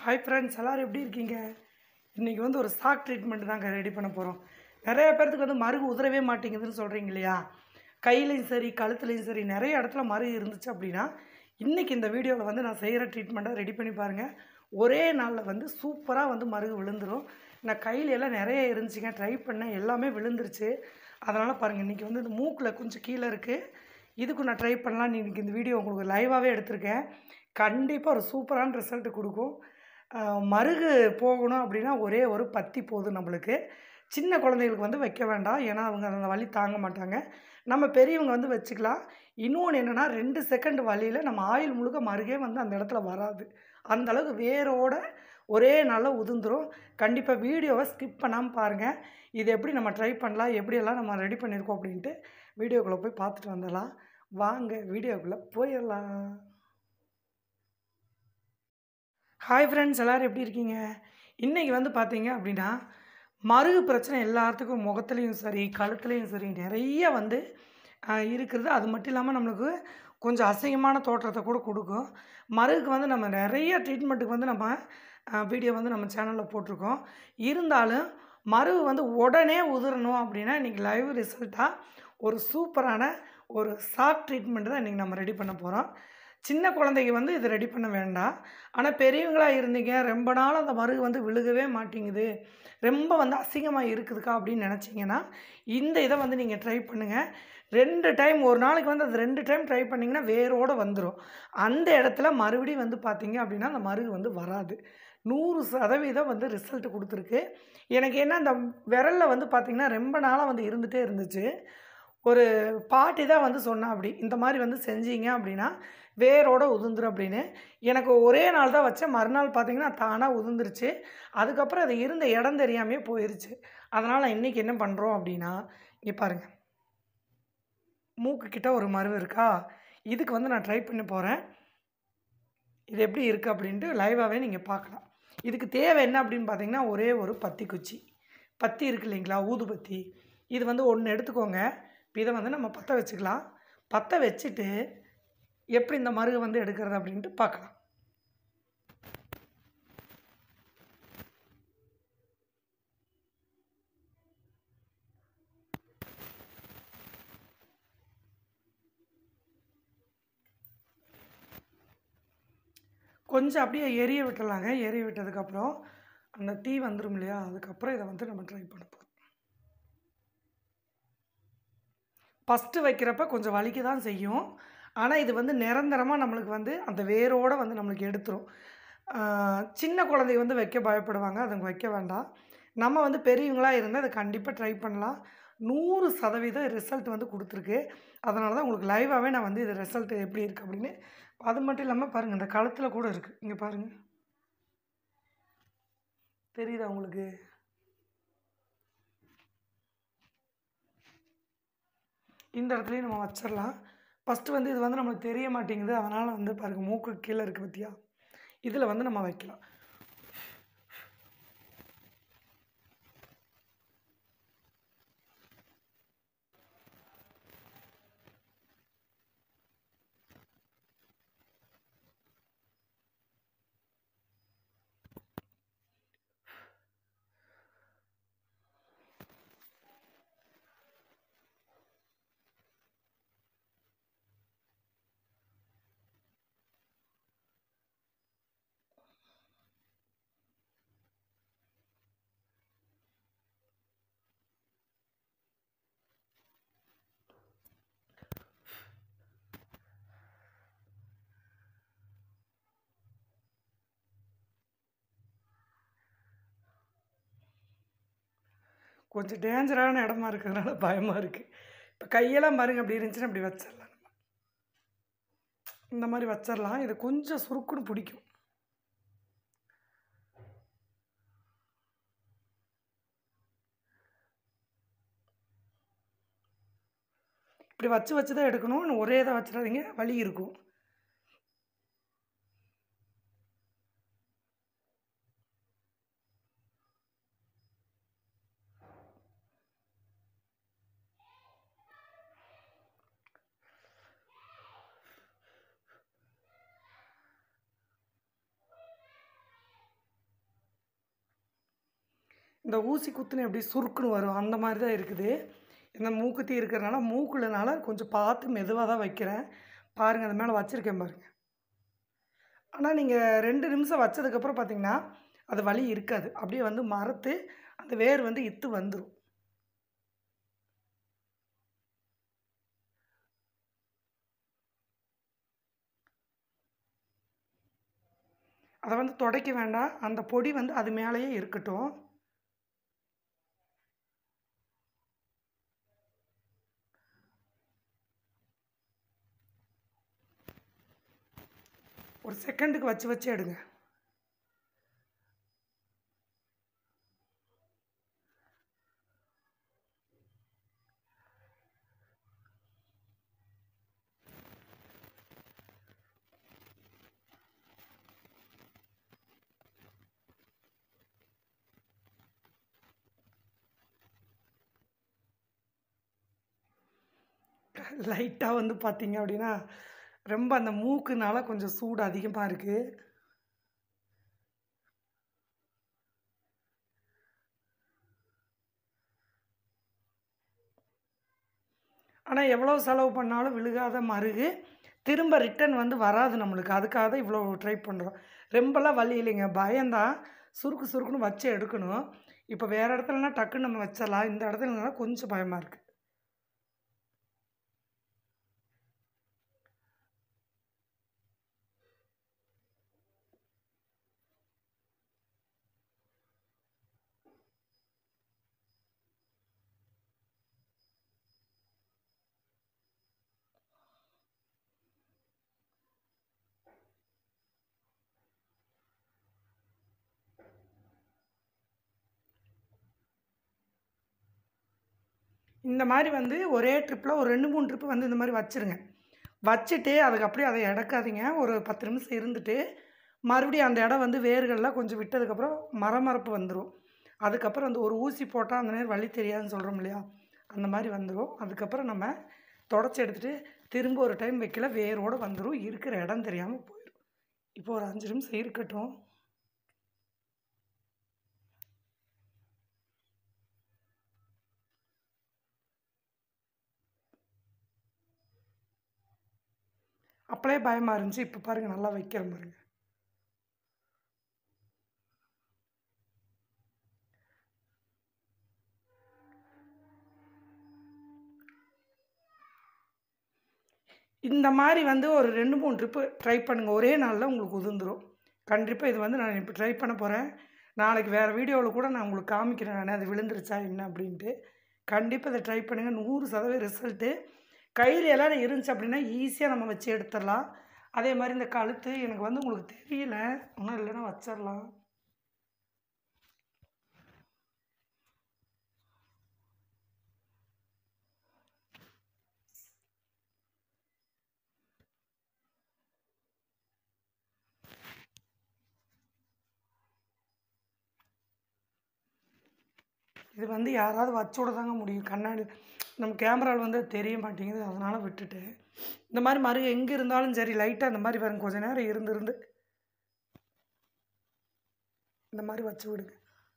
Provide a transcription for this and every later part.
Hi friends, எல்லோரும் எப்படி இருக்கீங்க? இன்றைக்கி வந்து ஒரு ஸ்டாக் ட்ரீட்மெண்ட் தாங்க ரெடி பண்ண போகிறோம். நிறைய பேர்த்துக்கு வந்து மருகு உதறவே மாட்டேங்குதுன்னு சொல்கிறீங்க இல்லையா? கையிலையும் சரி, கழுத்துலையும் சரி நிறைய இடத்துல மருகு இருந்துச்சு அப்படின்னா, இன்றைக்கி இந்த வீடியோவில் வந்து நான் செய்கிற ட்ரீட்மெண்ட்டை ரெடி பண்ணி பாருங்கள். ஒரே நாளில் வந்து சூப்பராக வந்து மருகு விழுந்துடும். நான் கையிலெல்லாம் நிறைய இருந்துச்சுங்க, ட்ரை பண்ணேன், எல்லாமே விழுந்துருச்சு. அதனால் பாருங்கள், இன்றைக்கி வந்து இந்த மூக்கில் கொஞ்சம் கீழே இருக்குது. இதுக்கும் நான் ட்ரை பண்ணலான்னு இன்றைக்கி இந்த வீடியோ உங்களுக்கு லைவாகவே எடுத்திருக்கேன். கண்டிப்பாக ஒரு சூப்பரான ரிசல்ட் கொடுக்கும். மருகு போகணும் அப்படின்னா ஒரே ஒரு பத்தி போதும் நம்மளுக்கு. சின்ன குழந்தைகளுக்கு வந்து வைக்க வேண்டாம். ஏன்னா அவங்க அந்த வலி தாங்க மாட்டாங்க. நம்ம பெரியவங்க வந்து வச்சுக்கலாம். இன்னொன்று என்னென்னா 2 செகண்ட் வலியில் நம்ம ஆயில் முழுக்க மருகே வந்து அந்த இடத்துல வராது. அந்த அளவுக்கு வேரோட ஒரே நாளில் உதிர்ந்துரும். கண்டிப்பாக வீடியோவை ஸ்கிப் பண்ணாமல் பாருங்கள். இது எப்படி நம்ம ட்ரை பண்ணலாம், எப்படியெல்லாம் நம்ம ரெடி பண்ணியிருக்கோம் அப்படின்ட்டு வீடியோக்குள்ளே போய் பார்த்துட்டு வந்துடலாம். வாங்க வீடியோக்குள்ளே போயிடலாம். ஹாய் ஃப்ரெண்ட்ஸ், எல்லோரும் எப்படி இருக்கீங்க? இன்றைக்கி வந்து பார்த்தீங்க அப்படின்னா, மருகு பிரச்சனை எல்லாத்துக்கும் முகத்துலேயும் சரி, கழுத்துலேயும் சரி நிறைய வந்து இருக்கிறது. அது மட்டும் இல்லாமல் நம்மளுக்கு கொஞ்சம் அசிங்கமான தோற்றத்தை கூட கொடுக்கும். மருகுக்கு வந்து நம்ம நிறைய ட்ரீட்மெண்ட்டுக்கு வந்து நம்ம வீடியோ வந்து நம்ம சேனலில் போட்டிருக்கோம். இருந்தாலும் மருகு வந்து உடனே உதிரணும் அப்படின்னா இன்றைக்கி லைவ் ரிசல்ட்டாக ஒரு சூப்பரான ஒரு ஷாக் ட்ரீட்மெண்ட் தான் இன்றைக்கி நம்ம ரெடி பண்ண போகிறோம். சின்ன குழந்தைக்கு வந்து இது ரெடி பண்ண வேண்டாம். ஆனால் பெரியவங்களாக இருந்தீங்க, ரொம்ப நாள் அந்த மருகு வந்து விழுகவே மாட்டேங்குது, ரொம்ப வந்து அசிங்கமாக இருக்குதுக்கா அப்படின்னு நினச்சிங்கன்னா, இந்த இதை வந்து நீங்கள் ட்ரை பண்ணுங்கள். 2 டைம், ஒரு நாளைக்கு வந்து அது 2 டைம் ட்ரை பண்ணிங்கன்னா வேரோடு வந்துடும். அந்த இடத்துல மறுபடியும் வந்து பார்த்தீங்க அப்படின்னா அந்த மருகு வந்து வராது. 100% வந்து ரிசல்ட் கொடுத்துருக்கு. எனக்கு என்ன, அந்த விரலில் வந்து பார்த்திங்கன்னா ரொம்ப நாளாக வந்து இருந்துகிட்டே இருந்துச்சு. ஒரு பாட்டி தான் வந்து சொன்னா அப்படி, இந்த மாதிரி வந்து செஞ்சீங்க அப்படின்னா வேரோடு உதிர்ந்துரும் அப்படின்னு. எனக்கு ஒரே நாள் தான் வச்சேன். மறுநாள் பார்த்திங்கன்னா தானாக உதிர்ந்துருச்சு. அதுக்கப்புறம் அது இருந்த இடம் தெரியாமையே போயிடுச்சு. அதனால் இன்றைக்கி என்ன பண்ணுறோம் அப்படின்னா, இங்கே பாருங்கள், மூக்கு கிட்ட ஒரு மருவு இருக்கா, இதுக்கு வந்து நான் ட்ரை பண்ண போகிறேன். இது எப்படி இருக்குது அப்படின்ட்டு லைவாகவே நீங்கள் பார்க்கலாம். இதுக்கு தேவை என்ன அப்படின்னு பார்த்தீங்கன்னா, ஒரே ஒரு பத்தி குச்சி. பத்தி இருக்குது இல்லைங்களா, ஊதுபத்தி. இது வந்து 1 எடுத்துக்கோங்க. இப்போ இதை வந்து நம்ம பற்ற வச்சுக்கலாம். பற்ற வச்சுட்டு எப்படி இந்த மருகை வந்து எடுக்கிறது அப்படின்ட்டு பார்க்கலாம். கொஞ்சம் அப்படியே எரிய விட்டுறலாங்க. எரிய விட்டதுக்கப்புறம் அந்த தீ வந்துடும் இல்லையா, அதுக்கப்புறம் இதை வந்து நம்ம ட்ரை பண்ண போகிறோம். ஃபஸ்ட்டு வைக்கிறப்ப கொஞ்சம் வலிக்க தான் செய்யும். ஆனால் இது வந்து நிரந்தரமாக நம்மளுக்கு வந்து அந்த வேரோடு வந்து நம்மளுக்கு எடுத்துரும். சின்ன குழந்தைங்க வந்து வைக்க பயப்படுவாங்க, அதுங்க வைக்க வேண்டாம். நம்ம வந்து பெரியவங்களாக இருந்தால் அதை கண்டிப்பாக ட்ரை பண்ணலாம். 100% ரிசல்ட் வந்து கொடுத்துருக்கு. அதனால தான் உங்களுக்கு லைவாகவே நான் வந்து இது ரிசல்ட் எப்படி இருக்குது அப்படின்னு. அது மட்டும் இல்லாமல் பாருங்கள், இந்த கழுத்தில் கூட இருக்குது. இங்கே பாருங்கள், தெரியுதா உங்களுக்கு? இந்த இடத்துலையும் நம்ம வச்சிடலாம். ஃபஸ்ட்டு வந்து இது வந்து நம்மளுக்கு தெரிய மாட்டேங்குது. அதனால் வந்து பாருங்கள், மூக்கு கீழே இருக்குது பார்த்தியா, இதில் வந்து நம்ம வைக்கலாம். கொஞ்சம் டேஞ்சரான இடமா இருக்கிறதுனால பயமாக இருக்குது. இப்போ கையெல்லாம் பாருங்கள், அப்படி இருந்துச்சுன்னா அப்படி வச்சிடலாம். இந்த மாதிரி வச்சிடலாம். இது கொஞ்சம் சுருக்குன்னு பிடிக்கும். இப்படி வச்சு தான் எடுக்கணும். ஒரே இதை வச்சிடாதீங்க, வலி இருக்கும். இந்த ஊசி குத்துன்னு எப்படி சுருக்குன்னு வரும் அந்த மாதிரி தான் இருக்குது. இந்த மூக்குத்தி இருக்கிறனால மூக்குலனால கொஞ்சம் பார்த்து மெதுவாக தான் வைக்கிறேன். பாருங்கள் அது மேலே வச்சுருக்கேன் பாருங்கள். ஆனால் நீங்கள் 2 நிமிஷம் வச்சதுக்கப்புறம் பார்த்தீங்கன்னா அது வலி இருக்காது. அப்படியே வந்து மரத்து அந்த வேர் வந்து இத்து வந்துடும். அதை வந்து துடைக்க வேண்டாம். அந்த பொடி வந்து அது மேலேயே இருக்கட்டும். ஒரு செகண்டுக்கு வச்சு வச்சு எடுங்க. லைட்டாக வந்து பார்த்தீங்க அப்படின்னா ரொம்ப அந்த மூக்குனால கொஞ்சம் சூடு அதிகமாக இருக்குது. ஆனால் எவ்வளோ செலவு பண்ணாலும் விழுகாத மருகு திரும்ப ரிட்டன் வந்து வராது நம்மளுக்கு. அதுக்காக தான் இவ்வளோ ட்ரை பண்ணுறோம். ரொம்பலாம் வலி இல்லைங்க, பயம்தான். சுருக்கு சுருக்குன்னு வச்சு எடுக்கணும். இப்போ வேறு இடத்துலனா டக்குன்னு நம்ம வச்சிடலாம். இந்த இடத்துலனா கொஞ்சம் பயமாக இருக்குது. இந்த மாதிரி வந்து ஒரே ட்ரிப்பில் ஒரு 2, 3 ட்ரிப்பு வந்து இந்த மாதிரி வச்சுருங்க. வச்சுட்டு அதுக்கு அப்படியே அதை இடக்காதீங்க. ஒரு 10 நிமிஷம் இருந்துட்டு மறுபடியும் அந்த இடம் வந்து வேர்கள்லாம் கொஞ்சம் விட்டதுக்கப்புறம் மரமரப்பு வந்துடும். அதுக்கப்புறம் அந்த ஒரு ஊசி போட்டால் அந்த நேரம் வலி தெரியாதுன்னு சொல்கிறோம் இல்லையா, அந்த மாதிரி வந்துடும். அதுக்கப்புறம் நம்ம தொடச்சி எடுத்துகிட்டு திரும்ப ஒரு டைம் வைக்கல, வேரோடு வந்துடும். இருக்கிற இடம் தெரியாமல் போயிடும். இப்போ ஒரு 5 நிமிஷம் இருக்கட்டும். அப்போலே பயமாக இருந்துச்சு. இப்போ பாருங்கள் நல்லா வைக்கிறேன் பாருங்கள். இந்த மாதிரி வந்து ஒரு 2, 3 ட்ரிப்பு ட்ரை பண்ணுங்கள். ஒரே நாளில் உங்களுக்கு உதிர்ந்துடும். கண்டிப்பாக இது வந்து நான் இப்போ ட்ரை பண்ண போகிறேன். நாளைக்கு வேறு வீடியோவில் கூட நான் உங்களுக்கு காமிக்கிறேன். நான் அது விழுந்துருச்சா என்ன அப்படின்ட்டு. கண்டிப்பாக இதை ட்ரை பண்ணுங்கள். 100% ரிசல்ட்டு. கையில் எல்லாம் இருந்துச்சு அப்படின்னா ஈஸியாக நம்ம வச்சு எடுத்துடலாம். அதே மாதிரி இந்த கழுத்து எனக்கு வந்து உங்களுக்கு தெரியல, ஒன்றும் இல்லைன்னா வச்சிடலாம். இது வந்து யாராவது வச்சு விட தாங்க முடியும். கண்ணாடி நம்ம கேமராவில் வந்து தெரிய மாட்டேங்குது, அதனால் விட்டுட்டேன். இந்த மாதிரி மருகு எங்கே இருந்தாலும் சரி லைட்டாக இந்த மாதிரி பாருங்க, கொஞ்சம் நேரம் இருந்து இந்த மாதிரி வச்சு விடுங்க.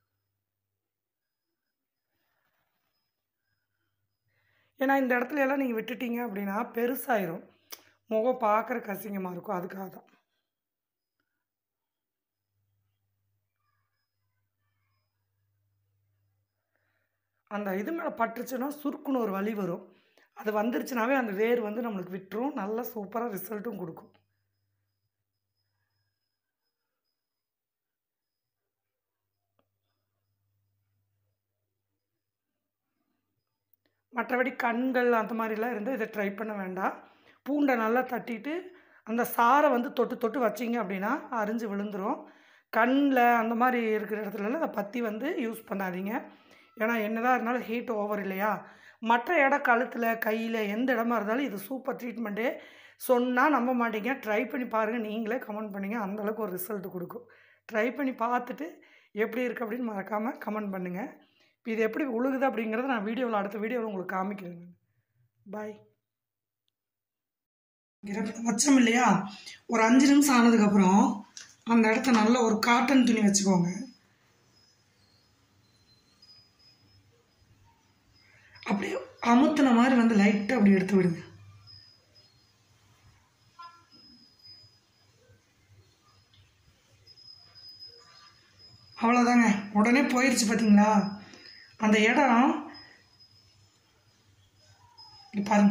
ஏன்னா இந்த இடத்துல எல்லாம் நீங்கள் விட்டுட்டீங்க அப்படின்னா பெருசாயிரும், முகம் பார்க்குறக்கு அசிங்கமாக இருக்கும். அதுக்காக தான். அந்த இது மேலே பட்டுருச்சுன்னா சுருக்குன்னு ஒரு வலி வரும். அது வந்துருச்சுனாவே அந்த வேர் வந்து நம்மளுக்கு விட்டுரும். நல்லா சூப்பராக ரிசல்ட்டும் கொடுக்கும். மற்றபடி கண்கள் அந்த மாதிரிலாம் இருந்தால் இதை ட்ரை பண்ண வேண்டாம். பூண்டை நல்லா தட்டிட்டு அந்த சாரை வந்து தொட்டு தொட்டு வச்சிங்க அப்படின்னா அரிஞ்சு விழுந்துடும். கண்ணில் அந்த மாதிரி இருக்கிற இடத்துலலாம் அதை பற்றி வந்து யூஸ் பண்ணாதீங்க. ஏன்னா என்னதான் இருந்தாலும் ஹீட் ஓவர் இல்லையா. மற்ற இடம் கழுத்தில் கையில் எந்த இடமா இருந்தாலும் இது சூப்பர் ட்ரீட்மெண்ட்டு. சொன்னால் நம்ப மாட்டீங்க. ட்ரை பண்ணி பாருங்கள், நீங்களே கமெண்ட் பண்ணுங்கள். அந்தளவுக்கு ஒரு ரிசல்ட் கொடுக்கும். ட்ரை பண்ணி பார்த்துட்டு எப்படி இருக்குது அப்படின்னு மறக்காமல் கமெண்ட் பண்ணுங்கள். இப்போ இது எப்படி உழுகுது அப்படிங்கிறத நான் வீடியோவில் அடுத்த வீடியோவில் உங்களுக்கு காமிக்கிறேங்க. பாய். வச்சோம் இல்லையா, ஒரு 5 நிமிஷம் ஆனதுக்கப்புறம் அந்த இடத்த நல்ல ஒரு காட்டன் துணி வச்சுக்கோங்க. அமுத்துன மாதிரி வந்து லைட்டாக அப்படி எடுத்து விடுங்க. அவ்வளோதாங்க, உடனே போயிடுச்சு பார்த்தீங்களா. அந்த இடம் பாருங்க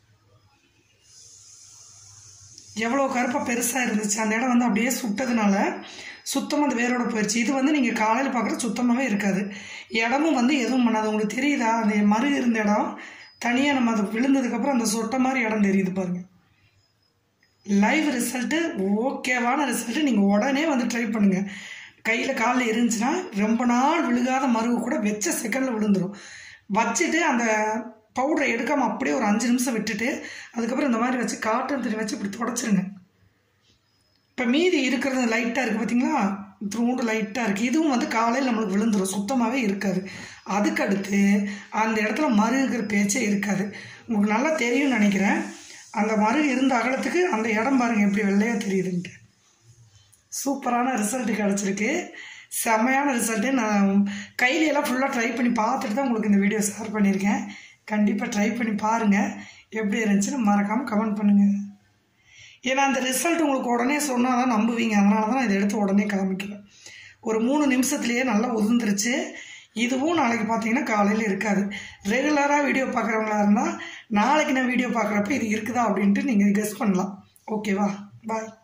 எவ்வளோ கருப்பாக பெருசாக இருந்துச்சு. அந்த இடம் வந்து அப்படியே சுட்டதுனால சுத்தமாக அந்த வேரோட போயிடுச்சு. இது வந்து நீங்கள் காலையில் பார்க்குற சுத்தமாகவே இருக்காது. இடமும் வந்து எதுவும் பண்ணாது. உங்களுக்கு தெரியுதா, அந்த மருகு இருந்த இடம் தனியாக நம்ம அதை விழுந்ததுக்கப்புறம் அந்த சொட்ட மாதிரி இடம் தெரியுது பாருங்கள். லைவ் ரிசல்ட்டு ஓகேவான ரிசல்ட்டு. நீங்கள் உடனே வந்து ட்ரை பண்ணுங்கள். கையில் காலில் இருந்துச்சுன்னா ரொம்ப நாள் விழுகாத மருகு கூட வச்ச செகண்டில் விழுந்துடும். வச்சுட்டு அந்த பவுடரை எடுக்காமல் அப்படியே ஒரு 5 நிமிஷம் விட்டுட்டு அதுக்கப்புறம் இந்த மாதிரி வச்சு காட்டன் துணி வச்சு இப்படி தொடச்சிருங்க. இப்போ மீதி இருக்கிறது லைட்டாக இருக்குது பார்த்தீங்களா, த்ரூண்டு லைட்டாக இருக்குது. இதுவும் வந்து காலையில் நம்மளுக்கு விழுந்துடும், சுத்தமாகவே இருக்காது. அதுக்கடுத்து அந்த இடத்துல மருகுங்கிற பேச்சே இருக்காது. உங்களுக்கு நல்லா தெரியும்னு நினைக்கிறேன். அந்த மருகு இருந்த அகலத்துக்கு அந்த இடம் பாருங்கள் எப்படி வெள்ளையாக தெரியுதுன்ட்டு. சூப்பரான ரிசல்ட்டு கிடச்சிருக்கு. செம்மையான ரிசல்ட்டு. நான் கையிலெல்லாம் ஃபுல்லாக ட்ரை பண்ணி பார்த்துட்டு தான் உங்களுக்கு இந்த வீடியோ ஷேர் பண்ணியிருக்கேன். கண்டிப்பாக ட்ரை பண்ணி பாருங்கள். எப்படி இருந்துச்சுன்னு மறக்காமல் கமெண்ட் பண்ணுங்கள். ஏன்னா அந்த ரிசல்ட் உங்களுக்கு உடனே சொன்னால் தான் நம்புவீங்க. அதனால தான் நான் இதை எடுத்து உடனே காமிக்கிறேன். ஒரு 3 நிமிஷத்துலேயே நல்லா உதிர்ந்துருச்சு. இதுவும் நாளைக்கு பார்த்தீங்கன்னா காலையில் இருக்காது. ரெகுலராக வீடியோ பார்க்குறவங்களா இருந்தால் நாளைக்கு நான் வீடியோ பார்க்குறப்ப இது இருக்குதா அப்படின்ட்டு நீங்கள் கெஸ் பண்ணலாம். ஓகேவா? பாய்.